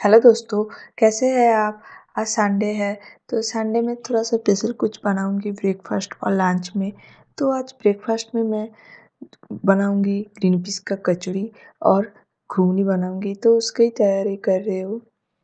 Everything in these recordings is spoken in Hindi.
हेलो दोस्तों, कैसे हैं आप? आज संडे है, तो संडे में थोड़ा-सा स्पेशल कुछ बनाऊँगी ब्रेकफ़ास्ट और लंच में। तो आज ब्रेकफ़ास्ट में मैं बनाऊँगी ग्रीन पीस का कचौड़ी और घुघनी बनाऊँगी, तो उसकी तैयारी कर रही हूँ।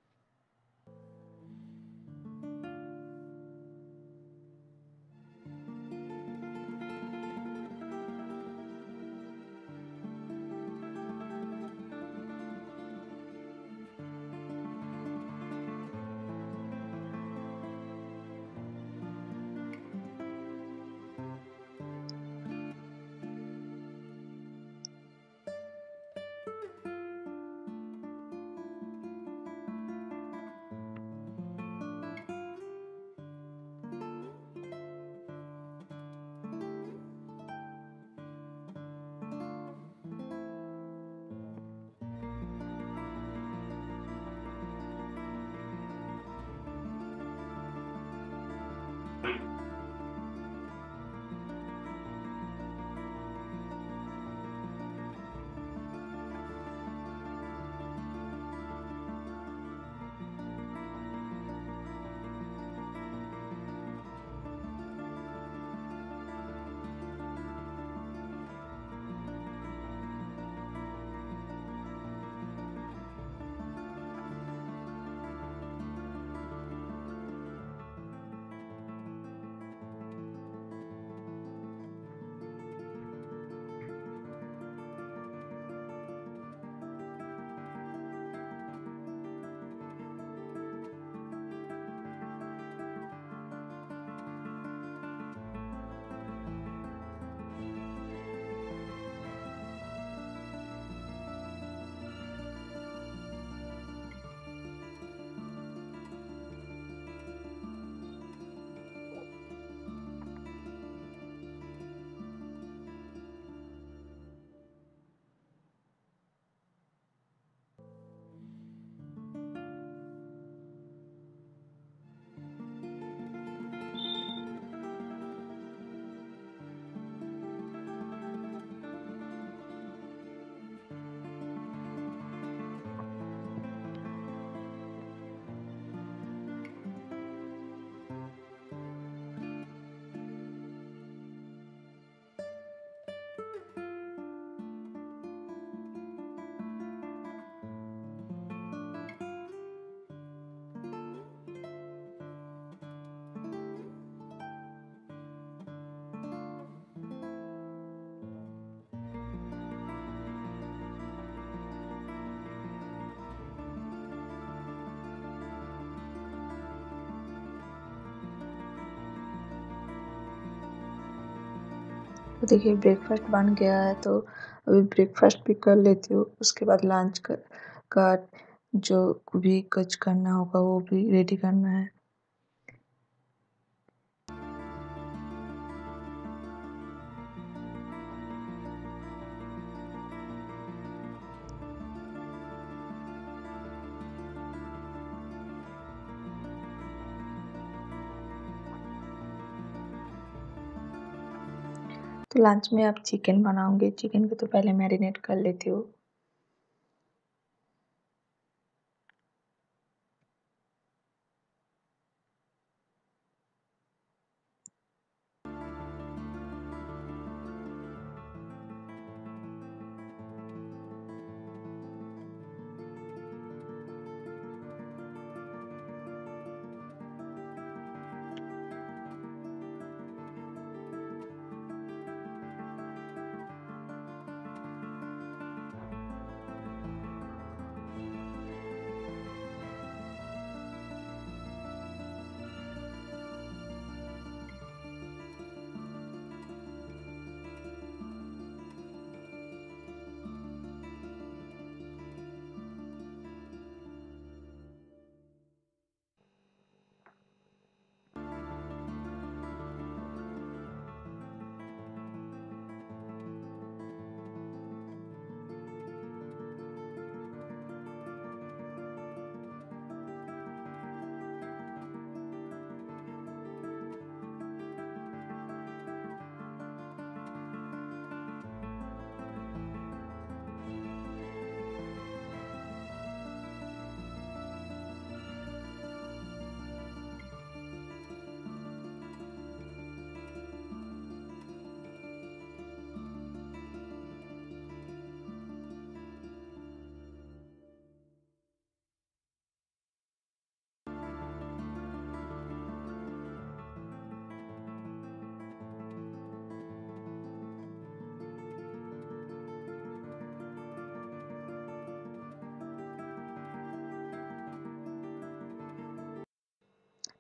तो देखिए ब्रेकफ़ास्ट बन गया है, तो अभी ब्रेकफ़ास्ट भी कर लेती हूँ। उसके बाद लंच का जो भी कुछ करना होगा वो भी रेडी करना है। तो लंच में अब चिकन बनाऊँगी। चिकन को तो पहले मैरिनेट कर लेती हूँ।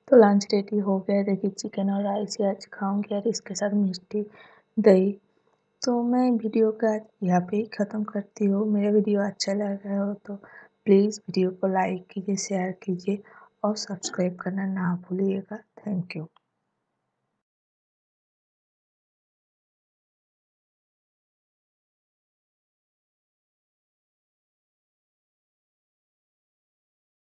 तो लंच रेडी हो गया है। देखिए चिकन और राइस ही आज खाऊँगी और इसके साथ मिष्टी दही। तो मैं वीडियो को आज यहाँ पे ही ख़त्म करती हूँ। मेरा वीडियो अच्छा लगा हो तो प्लीज़ वीडियो को लाइक कीजिए, शेयर कीजिए और सब्सक्राइब करना ना भूलिएगा। Thank you.